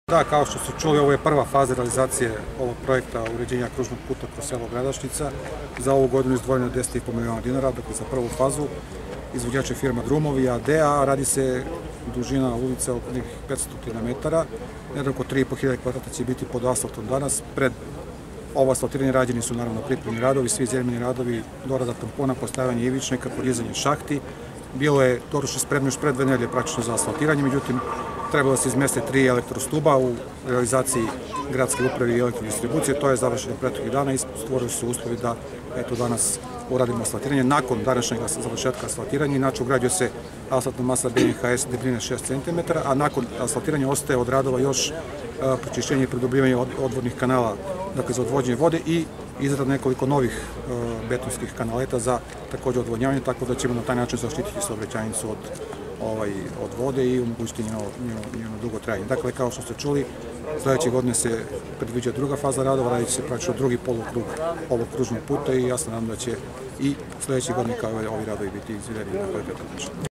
Da, kao što ste čuli, ovo je prva faza realizacije ovog projekta uređenja kružnog puta kroz selo Gradašnica. Za ovu godinu izdvojeno je 10,5 miliona dinara, dakle za prvu fazu. Izvođač je firma Drumovi AD, a radi se dužina ulice oko 500 metara. Oko 3.500 kvadrata će biti pod asfaltom danas. Pred ovo asfaltiranje rađeni su naravno pripremni radovi, svi zemljeni radovi, dorada tampona, postavljanje ivičnika, podizanje šahti. Bilo je doručno spremno još pred 2 nedelje praktično za asfaltiranje, međutim trebalo se izmeste 3 elektrostuba u realizaciji gradske uprave i elektrodistribucije. To je završeno prethodnih dana i stvorili su uslovi da danas uradimo asfaltiranje. Nakon današnjeg završetka asfaltiranja, inače ugrađuje se asfaltna masa BNHS debljine 6 cm, a nakon asfaltiranja ostaje od radova još pročišćenje i produbljivanje odvodnih kanala, dakle za odvođenje vode i izrada nekoliko novih betonskih kanaleta za također odvodnjavanje, tako da ćemo na taj način zaštititi saobraćajnicu od vode i omogućiti njeno dugo trajanje. Dakle, kao što ste čuli, sledeće godine se predviđa druga faza radova, radit će se praktično drugi polukrug ovog kružnog puta i ja se nadam da će i sledeće godine kao ovi radovi biti izvedeni na kvalitetan način.